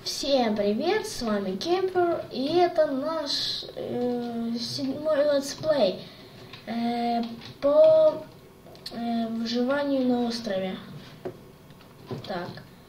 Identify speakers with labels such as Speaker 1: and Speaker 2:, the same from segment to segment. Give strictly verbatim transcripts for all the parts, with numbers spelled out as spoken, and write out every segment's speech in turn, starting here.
Speaker 1: Всем привет, с вами Кемпер, и это наш э, седьмой летсплей э, по э, выживанию на острове. Так,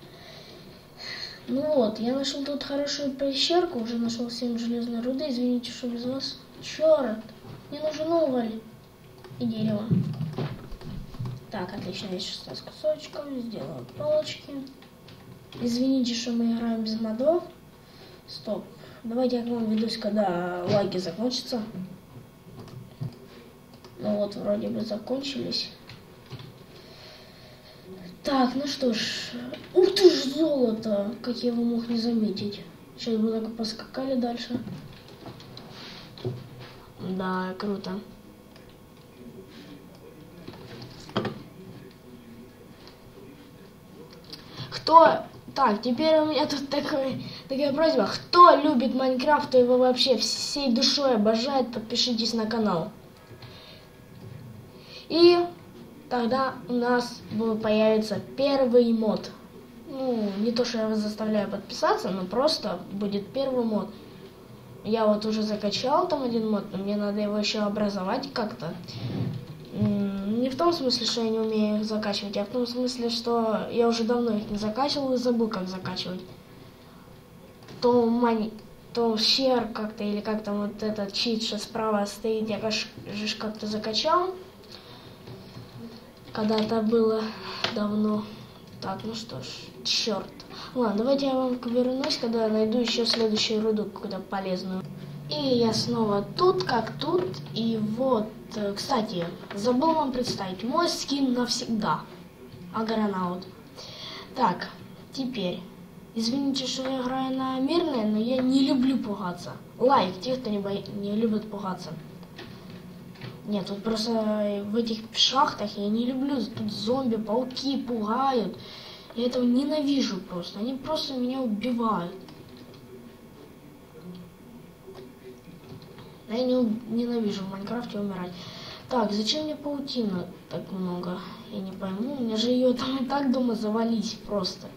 Speaker 1: ну вот, я нашел тут хорошую пещерку, уже нашел семь железной руды, извините, что без вас. Черт, мне нужен уголь и дерево. Так, отлично, есть шестнадцать кусочков, сделаю палочки. Извините, что мы играем без модов. Стоп. Давайте я к вам ведусь, когда лаги закончатся. Ну вот, вроде бы закончились. Так, ну что ж. Ух ты ж, золото! Как я его мог не заметить. Сейчас бы так поскакали дальше. Да, круто. Кто... Так, теперь у меня тут такой, такая просьба. Кто любит Майнкрафт, кто его вообще всей душой обожает, подпишитесь на канал. И тогда у нас появится первый мод. Ну, не то, что я вас заставляю подписаться, но просто будет первый мод. Я вот уже закачал там один мод, но мне надо его еще образовать как-то. Не в том смысле, что я не умею их закачивать, а в том смысле, что я уже давно их не закачивал и забыл, как закачивать. То мани... то share как-то, или как там вот этот чит, что справа стоит, я же как-то закачал. Когда-то было давно. Так, ну что ж, черт. Ладно, давайте я вам вернусь, когда я найду еще следующую руду, какую-то полезную. И я снова тут, как тут, и вот, кстати, забыл вам представить, мой скин навсегда, Агронаут. Так, теперь, извините, что я играю на мирное, но я не люблю пугаться. Лайк, те, кто не, бо... не любит пугаться. Нет, тут просто в этих шахтах я не люблю, тут зомби, пауки пугают, я этого ненавижу просто, они просто меня убивают. Я не, ненавижу в Майнкрафте умирать. Так, зачем мне паутина так много? Я не пойму. Мне же ее там и так дома завались просто.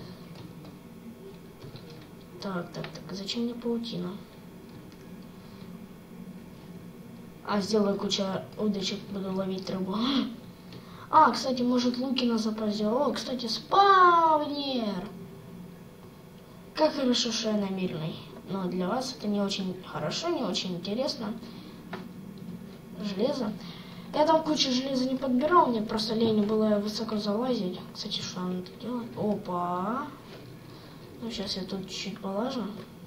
Speaker 1: Так, так, так. Зачем мне паутина? А, сделаю кучу удочек, буду ловить рыбу. А, кстати, может луки на запасе. О, кстати, спавнер. Как хорошо, что я намеренный. Но для вас это не очень хорошо, не очень интересно. Железо. Я там кучу железа не подбирал, мне просто лень было высоко залазить. Кстати, что он тут делает? Опа! Ну, сейчас я тут чуть-чуть полажу.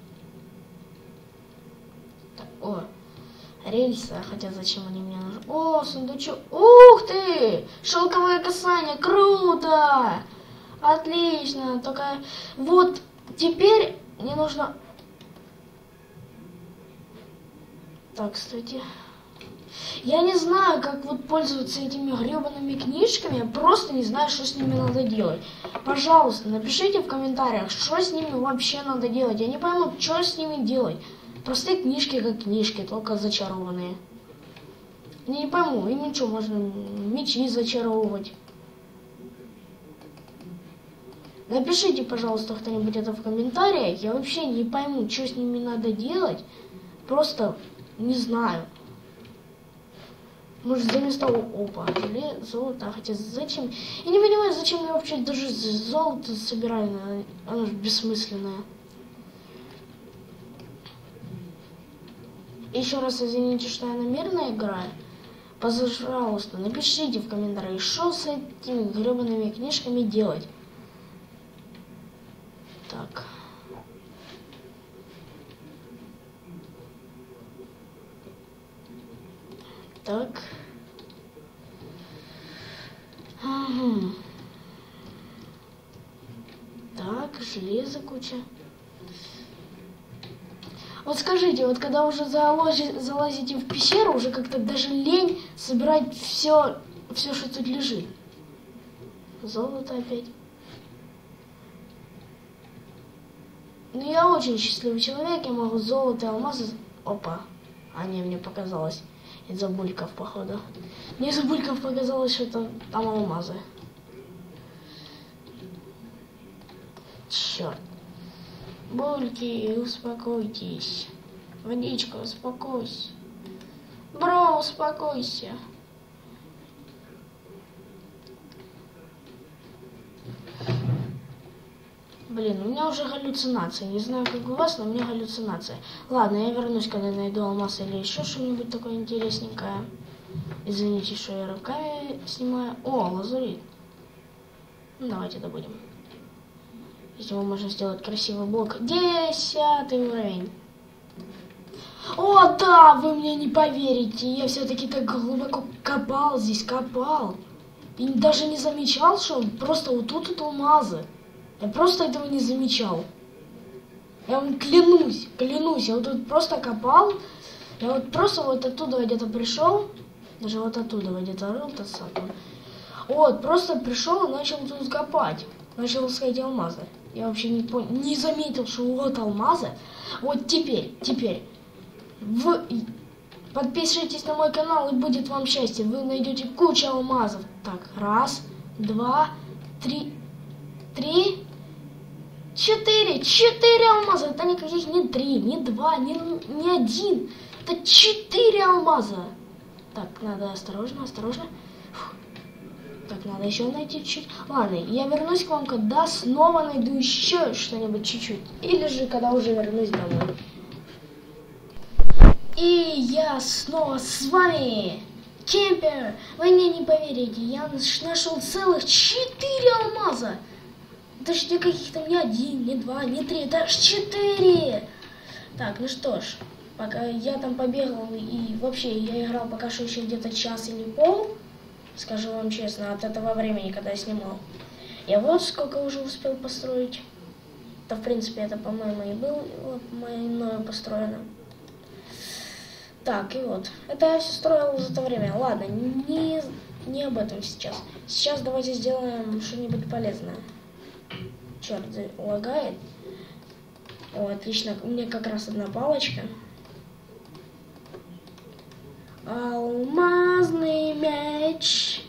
Speaker 1: Так, о, рельсы, хотя зачем они мне нужны? О, сундучок. Ух ты! Шелковое касание, круто! Отлично, только вот теперь мне нужно... Так, кстати, я не знаю, как вот пользоваться этими гребаными книжками, я просто не знаю, что с ними надо делать. Пожалуйста, напишите в комментариях, что с ними вообще надо делать. Я не пойму, что с ними делать. Простые книжки как книжки, только зачарованные. Я не пойму, и ничего, можно мечи зачаровывать. Напишите, пожалуйста, кто-нибудь это в комментариях. Я вообще не пойму, что с ними надо делать. Просто... Не знаю. Может, заместо опа, или золото, хотя зачем? Я не понимаю, зачем я вообще даже золото собираю, оно же бессмысленное. Еще раз извините, что я намеренно играю. Пожалуйста, напишите в комментариях, что с этими гребаными книжками делать. Так. Так. Ага. Так, железо куча. Вот скажите, вот когда уже заложи, залазите в пещеру, уже как-то даже лень собирать все, все, что тут лежит. Золото опять. Ну, я очень счастливый человек, я могу золото и алмазы... Опа. А, не, мне показалось. Из-за бульков, походу. Мне из-за бульков показалось, что это там алмазы. Черт. Бульки, успокойтесь. Водичка, успокойся. Бро, успокойся. Блин, у меня уже галлюцинации. Не знаю, как у вас, но у меня галлюцинация. Ладно, я вернусь, когда найду алмаз или еще что-нибудь такое интересненькое. Извините, что я руками снимаю. О, лазурит. Ну, давайте добудем. Из него можно сделать красивый блок. Десятый уровень. О, да, вы мне не поверите. Я все-таки так глубоко копал здесь, копал. И даже не замечал, что просто вот тут вот алмазы. Я просто этого не замечал. Я вам клянусь, клянусь. Я вот тут просто копал. Я вот просто вот оттуда где-то пришел. Даже вот оттуда где-то рыл тот самый. Вот, просто пришел и начал тут копать. Начал искать алмазы. Я вообще не понял, не заметил, что вот алмазы. Вот теперь, теперь. Вы подпишитесь на мой канал, и будет вам счастье. Вы найдете кучу алмазов. Так, раз, два, три, три, четыре. Четыре алмаза. Это никаких не три, не два, не, не один. Это четыре алмаза. Так, надо осторожно, осторожно. Фух. Так, надо еще найти чуть-чуть. Ладно, я вернусь к вам, когда снова найду еще что-нибудь чуть-чуть. Или же, когда уже вернусь домой. И я снова с вами, Кемпер. Вы мне не поверите, я нашел целых четыре алмаза. Даже не каких-то не один, не два, не три, даже четыре. Так, ну что ж, пока я там побегал и вообще я играл пока что еще где-то час или пол, скажу вам честно, от этого времени, когда я снимал. Я вот сколько уже успел построить. Да, в принципе, это, по-моему, и было мною построено. Так, и вот. Это я все строил за то время. Ладно, не, не об этом сейчас. Сейчас давайте сделаем что-нибудь полезное. Черт, лагает. О, отлично. У меня как раз одна палочка. Алмазный мяч.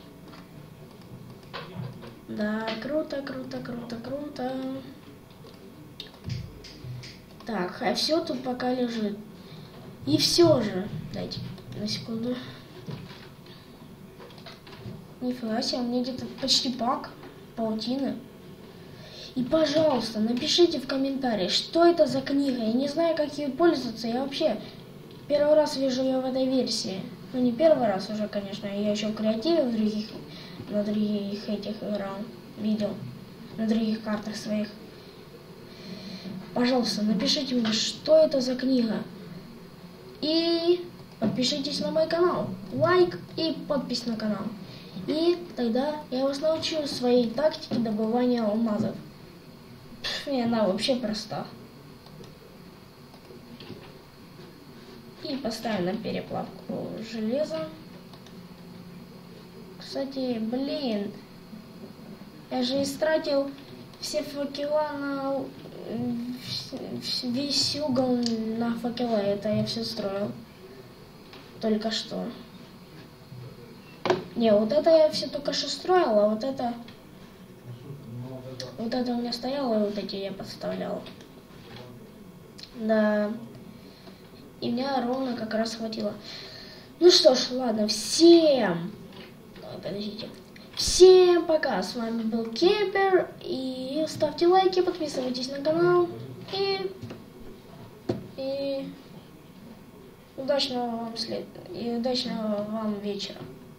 Speaker 1: Да, круто, круто, круто, круто. Так, а все тут пока лежит. И все же, дайте на секунду. Нифига себе, у меня где-то почти пак паутины. И, пожалуйста, напишите в комментариях, что это за книга. Я не знаю, как ей пользоваться. Я вообще первый раз вижу ее в этой версии. Ну, не первый раз уже, конечно. Я еще в креативе в других, на других этих играл, видел. На других картах своих. Пожалуйста, напишите мне, что это за книга. И подпишитесь на мой канал. Лайк и подпись на канал. И тогда я вас научу своей тактике добывания алмазов. И она вообще проста. И поставим на переплавку железа. Кстати, блин, я же истратил все факела на... Весь угол на факела. Это я все строил. Только что. Не, вот это я все только что строил, а вот это... Вот это у меня стояло, и вот эти я подставлял. Да. И меня ровно как раз хватило. Ну что ж, ладно, всем... Подождите. Всем пока, с вами был Кемпер, и ставьте лайки, подписывайтесь на канал, и, и удачного вам след... и удачного вам вечера.